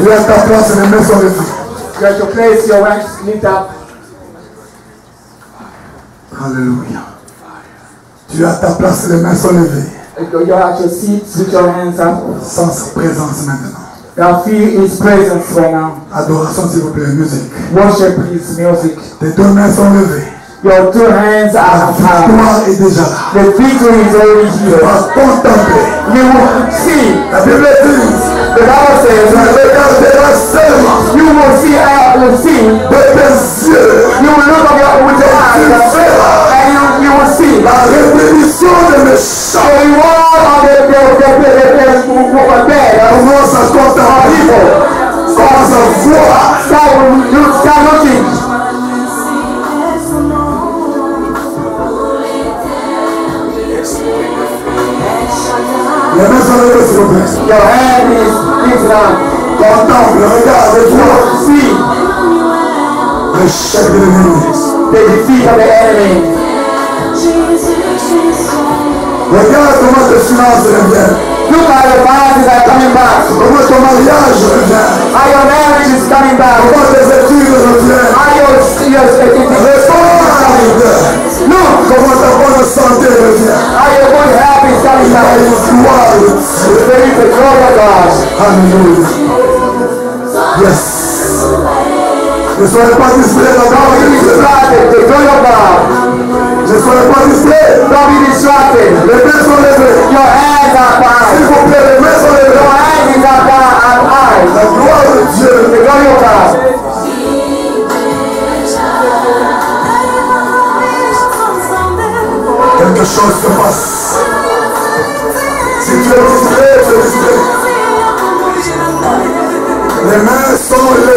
Tu es à ta place, les mains sont levées. You have to place your hands, lift up. Alléluia. Tu es à ta place, les mains sont levées. You are at your seat with your hands up. Sans sa présence maintenant. Now feel His presence right now. Adoration s'il vous plaît, musique. Worship His music. Tes deux mains sont levées. Your two hands are La up. victoire est déjà là. The victory is already Tu here. vas contempler. You will see. La Bible dit, The Bible tu says regarderas seulement you will see. de tes yeux. You will look with your eyes and you will see. La répétition de mes chants. The reward of the bed. Commence à contempler. Commence à voir. Start looking. Les mains sont levées s'il vous plaît. Your hand is lifted up. Contemple, regarde, vois. See L'échec de l'ennemi. the defeat of the enemy. Regarde comment tes finances reviennent. Look how your finances are coming back. Comment ton mariage revient. How your marriage is coming back. Comment tes études reviennent. How your Look comment ta bonne santé revient. how your good health is coming back. Gloire de Dieu. There is the glory of God. Alléluia. Yes. Ne soyez pas distraits dans Don't be distracted. The glory of God. Ne soyez pas distraits. Don't be distracted. Les mains sont levées. Your hands are S'il high. vous plaît, les mains sont Your levées. hands is up high. La gloire de Dieu. The glory of God. Quelque chose se passe. Si tu es distrait, tu es distrait. Les mains sont